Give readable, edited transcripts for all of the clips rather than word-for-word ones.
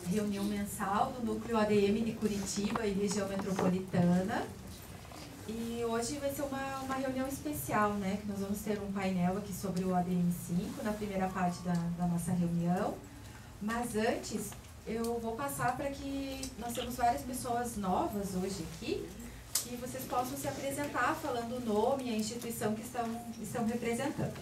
reunião mensal do Núcleo ADM de Curitiba e região metropolitana. E hoje vai ser uma reunião especial, né? Que nós vamos ter um painel aqui sobre o ADM5 na primeira parte da nossa reunião. Mas antes, eu vou passar para que nós temos várias pessoas novas hoje aqui, que vocês possam se apresentar falando o nome e a instituição que estão representando.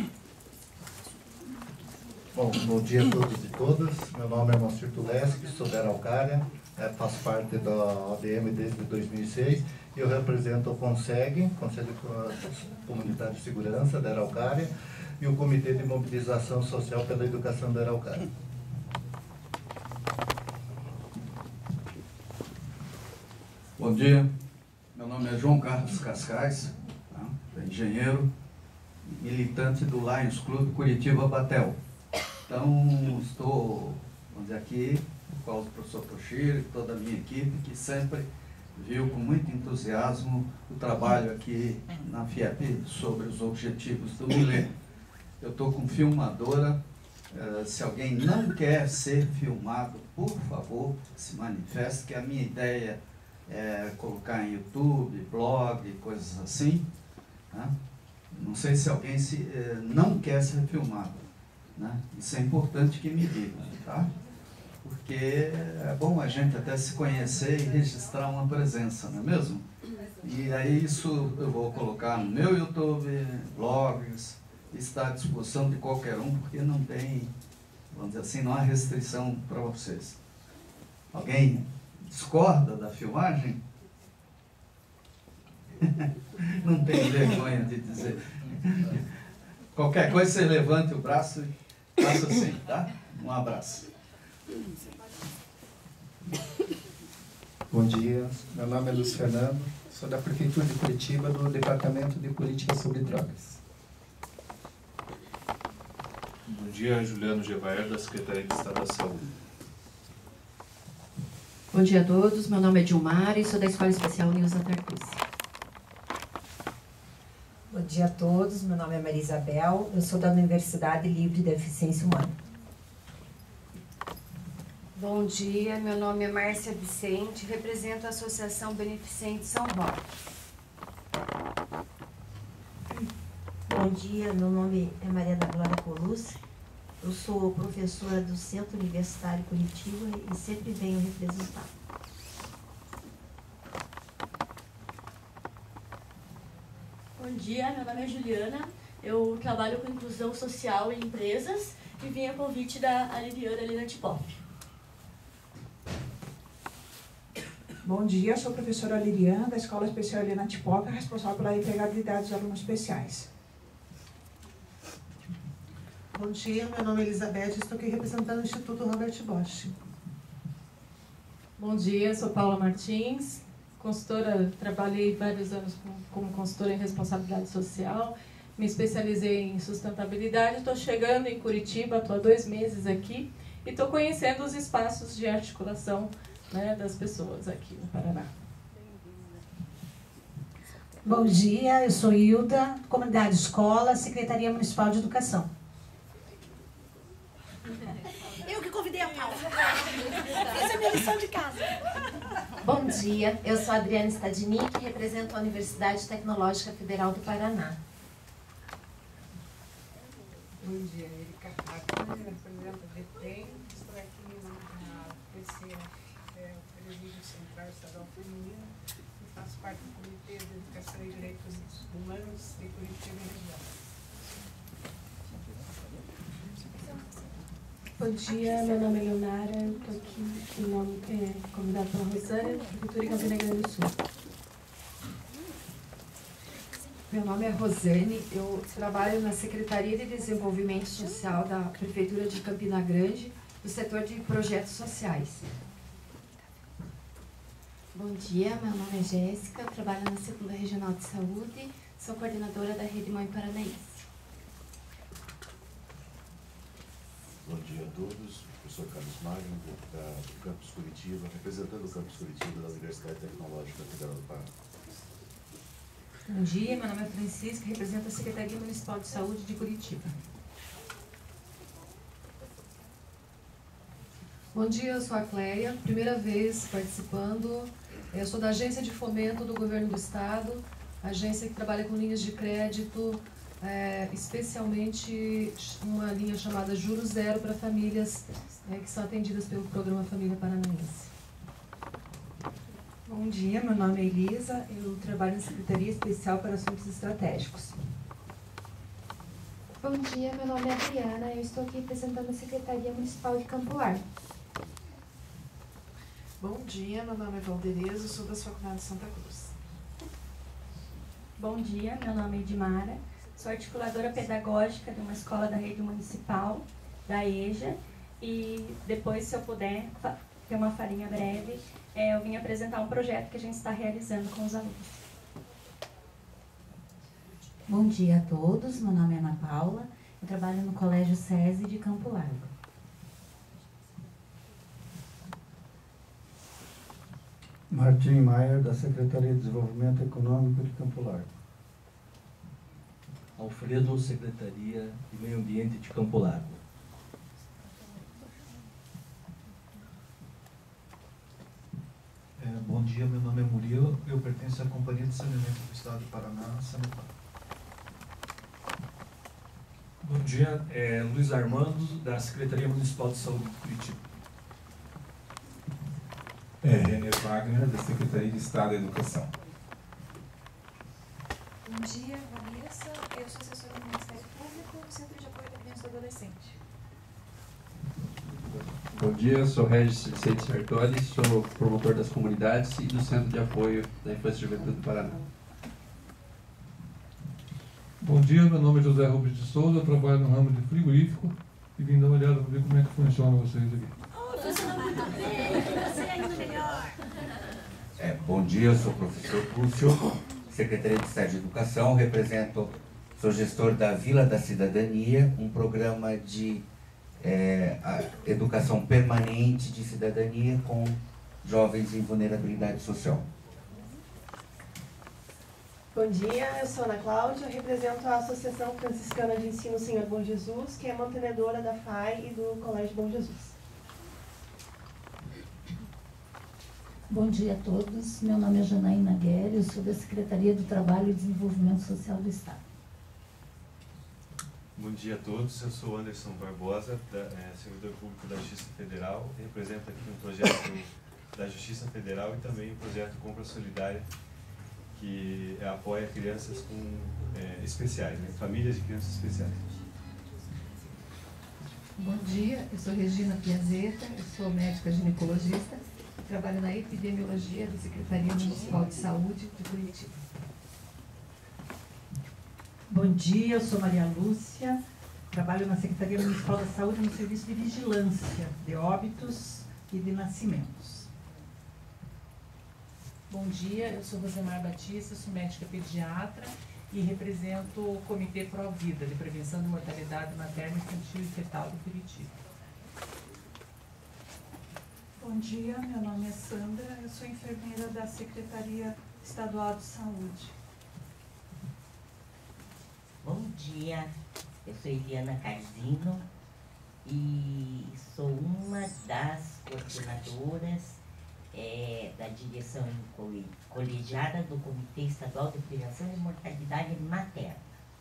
Bom dia a todos e todas. Meu nome é Moacir Tuleschi, sou da Araucária, faço parte da ADM desde 2006 e eu represento o CONSEG, Conselho Comunitário de Segurança da Araucária, e o Comitê de Mobilização Social pela Educação da Araucária. Bom dia, meu nome é João Carlos Cascais, engenheiro, militante do Lions Clube Curitiba Batel. Então, estou, vamos dizer, aqui com o professor Toshiro e toda a minha equipe, que sempre viu com muito entusiasmo o trabalho aqui na FIEP sobre os objetivos do milênio. Eu estou com filmadora, se alguém não quer ser filmado, por favor, se manifeste, que a minha ideia é colocar em YouTube, blog, coisas assim. Tá? Não sei se alguém não quer ser filmado. Né? Isso é importante que me digam, tá? Porque é bom a gente até se conhecer e registrar uma presença, não é mesmo? E aí isso eu vou colocar no meu YouTube, blogs, está à disposição de qualquer um, porque não tem, vamos dizer assim, não há restrição para vocês. Alguém discorda da filmagem? Não tem vergonha de dizer. Qualquer coisa, você levante o braço e faça assim, tá? Um abraço. Bom dia, meu nome é Luiz Fernando, sou da Prefeitura de Curitiba, do Departamento de Política sobre Drogas. Bom dia, Juliano Gevaer, da Secretaria de Estado da Saúde. Bom dia a todos, meu nome é Dilmar e sou da Escola Especial Nilza Tarcus. Bom dia a todos, meu nome é Maria Isabel, eu sou da Universidade Livre de Deficiência Humana. Bom dia, meu nome é Márcia Vicente, represento a Associação Beneficente São Roque. Bom dia, meu nome é Maria da Glória Colucci, eu sou professora do Centro Universitário Curitiba e sempre venho representar. Bom dia, meu nome é Juliana, eu trabalho com inclusão social em empresas e vim a convite da Liliana Linantipop. Bom dia, eu sou a professora Liliana, da Escola Especial Helena Tipoca, responsável pela empregabilidade dos alunos especiais. Bom dia, meu nome é Elizabeth, estou aqui representando o Instituto Robert Bosch. Bom dia, sou Paula Martins, consultora, trabalhei vários anos como consultora em responsabilidade social, me especializei em sustentabilidade, estou chegando em Curitiba, estou há 2 meses aqui e estou conhecendo os espaços de articulação, né, das pessoas aqui no Paraná. Bom dia, eu sou Hilda, Comunidade Escola, Secretaria Municipal de Educação. Eu que convidei a Paula. Fiz a minha lição de casa. Bom dia, eu sou a Adriana Stadnik, represento a Universidade Tecnológica Federal do Paraná. Bom dia, Erika Carvalho, represento a DETEM, estou aqui na PC, Presídio Central Estadual Feminino, e faço parte do Comitê de Educação e Direitos Humanos de Curitiba e região. Bom dia, meu nome é Leonara, estou aqui convidada pela Rosânia, Prefeitura de Campina Grande do Sul. Meu nome é Rosane, eu trabalho na Secretaria de Desenvolvimento Social da Prefeitura de Campina Grande, do setor de projetos sociais. Bom dia, meu nome é Jéssica, eu trabalho na Segunda Regional de Saúde, sou coordenadora da Rede Mãe Paranaense. Bom dia a todos, professor Carlos Magno, do Campus Curitiba, representando o Campus Curitiba da Universidade Tecnológica Federal do Paraná. Bom dia, meu nome é Francisca, represento a Secretaria Municipal de Saúde de Curitiba. Bom dia, eu sou a Cleia, primeira vez participando. Eu sou da Agência de Fomento do Governo do Estado, agência que trabalha com linhas de crédito, especialmente uma linha chamada Juros Zero para famílias que são atendidas pelo Programa Família Paranaense. Bom dia, meu nome é Elisa, eu trabalho na Secretaria Especial para Assuntos Estratégicos. Bom dia, meu nome é Adriana, eu estou aqui representando a Secretaria Municipal de Campo Largo. Bom dia, meu nome é Valdereza, sou das Faculdades de Santa Cruz. Bom dia, meu nome é Edmara, sou articuladora pedagógica de uma escola da rede municipal, da EJA, e depois, se eu puder ter uma falinha breve, eu vim apresentar um projeto que a gente está realizando com os alunos. Bom dia a todos, meu nome é Ana Paula, eu trabalho no Colégio SESI de Campo Largo. Martim Maier, da Secretaria de Desenvolvimento Econômico de Campo Largo. Alfredo, Secretaria de Meio Ambiente de Campo Largo. Bom dia, meu nome é Murilo, eu pertenço à Companhia de Saneamento do Estado do Paraná, Sanepar. Bom dia, Luiz Armando, da Secretaria Municipal de Saúde de Curitiba. René Wagner, da Secretaria de Estado da Educação. Bom dia, Vanessa, eu sou assessora do Ministério Público, Centro de Apoio da Criança e do Adolescente. Bom dia, eu sou Regis Vicente Sartori, sou promotor das comunidades e do Centro de Apoio da Infância e Juventude do Paraná. Bom dia, meu nome é José Rubens de Souza, eu trabalho no ramo de frigorífico e vim dar uma olhada para ver como é que funciona vocês aqui. Funciona muito bem, você é ainda melhor. Bom dia, eu sou o professor Cúcio, Secretaria de Estado de Educação, sou gestor da Vila da Cidadania, um programa de educação permanente de cidadania com jovens em vulnerabilidade social. Bom dia, eu sou Ana Cláudia, eu represento a Associação Franciscana de Ensino Senhor Bom Jesus, que é mantenedora da FAI e do Colégio Bom Jesus. Bom dia a todos, meu nome é Janaína Guerre, eu sou da Secretaria do Trabalho e Desenvolvimento Social do Estado. Bom dia a todos, eu sou Anderson Barbosa, servidor público da Justiça Federal, e represento aqui um projeto da Justiça Federal e também um projeto Compra Solidária, que apoia crianças especiais, famílias de crianças especiais. Bom dia, eu sou Regina Piazeta, eu sou médica ginecologista, trabalho na epidemiologia da Secretaria Municipal de Saúde de Curitiba. Bom dia, eu sou Maria Lúcia, trabalho na Secretaria Municipal da Saúde no Serviço de Vigilância de Óbitos e de Nascimentos. Bom dia, eu sou Rosemar Batista, sou médica pediatra e represento o Comitê Pró-Vida de Prevenção de Mortalidade Materna, Infantil e Fetal de Curitiba. Bom dia, meu nome é Sandra, eu sou enfermeira da Secretaria Estadual de Saúde. Bom dia, eu sou Eliana Carzino e sou uma das coordenadoras da direção colegiada do Comitê Estadual de Prevenção de Mortalidade Materna.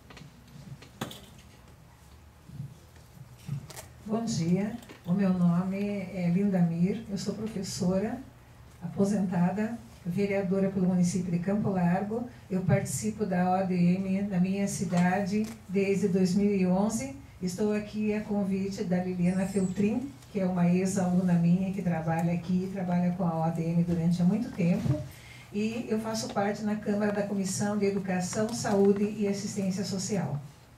Bom dia, o meu nome é Linda Mir, eu sou professora aposentada, vereadora pelo município de Campo Largo. Eu participo da ODM da minha cidade desde 2011. Estou aqui a convite da Liliana Feltrin, que é uma ex-aluna minha que trabalha aqui, trabalha com a ODM durante há muito tempo. E eu faço parte na Câmara da Comissão de Educação, Saúde e Assistência Social.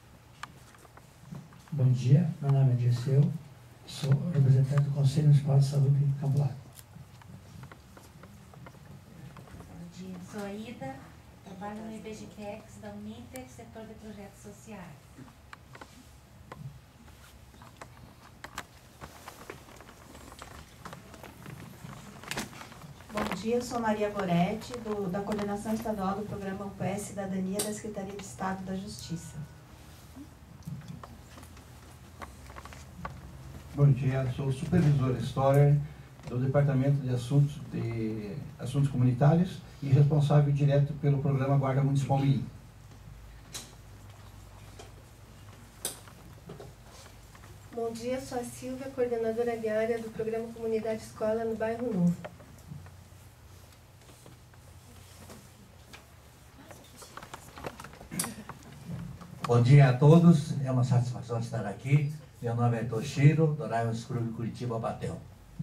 Bom dia, meu nome é Dirceu, sou representante do Conselho Municipal de Saúde de Campo Largo. Bom dia, sou a Ida, trabalho no IBGPEX da Uninter, setor de projetos sociais. Bom dia, eu sou Maria Goretti, da Coordenação Estadual do Programa UPS Cidadania da Secretaria de Estado da Justiça. Bom dia, sou supervisor História do Departamento de Assuntos Comunitários e responsável direto pelo programa Guarda Municipal Mirim. Bom dia, sou a Silvia, coordenadora diária do programa Comunidade Escola no Bairro Novo. Bom dia a todos, é uma satisfação estar aqui. Meu nome é Toshiro, do Lions Clube Curitiba Batel.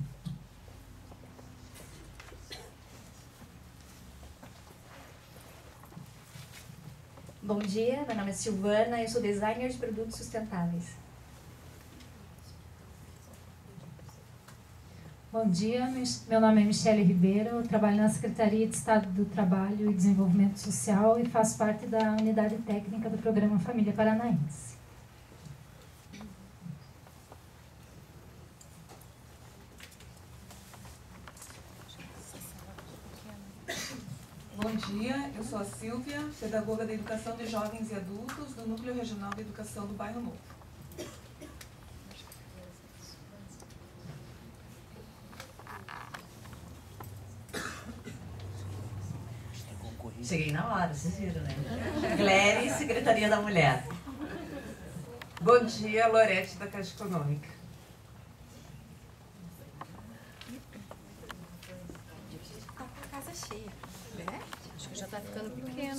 Bom dia, meu nome é Silvana, eu sou designer de produtos sustentáveis. Bom dia, meu nome é Michele Ribeiro, eu trabalho na Secretaria de Estado do Trabalho e Desenvolvimento Social e faço parte da unidade técnica do programa Família Paranaense. Bom dia, eu sou a Silvia, pedagoga da Educação de Jovens e Adultos do Núcleo Regional de Educação do Bairro Novo. Cheguei na hora, vocês viram, né? Glere, Secretaria da Mulher. Bom dia, Lorete, da Caixa Econômica. Tá com a casa cheia, né? Acho que já tá ficando pequeno.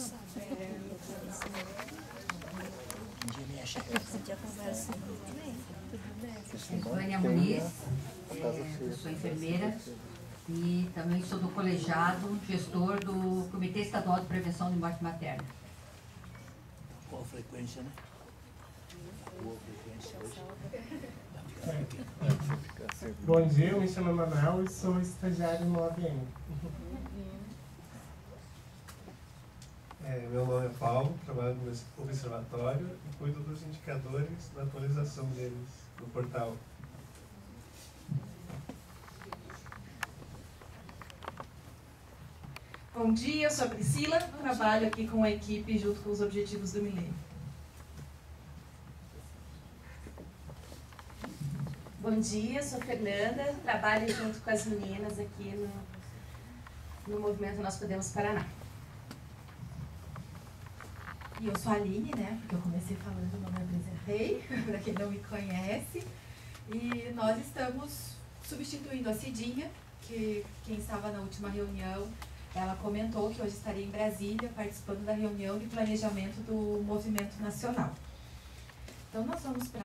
Vânia Muniz, eu sou enfermeira e também sou do colegiado, gestor do Comitê Estadual de Prevenção de Morte Materna. Qual a frequência, né? Qual a frequência hoje? Bom dia, eu me chamo Emanuel e sou estagiário no ABM. Meu nome é Paulo, trabalho no observatório e cuido dos indicadores da atualização deles no portal. Bom dia, eu sou a Priscila, trabalho aqui com a equipe junto com os Objetivos do Milênio. Bom dia, sou Fernanda, trabalho junto com as meninas aqui no movimento Nós Podemos Paraná. E eu sou a Aline, né? Porque eu comecei falando, não me apresentei, para quem não me conhece. E nós estamos substituindo a Cidinha, que quem estava na última reunião, ela comentou que hoje estaria em Brasília, participando da reunião de planejamento do movimento nacional. Então nós vamos para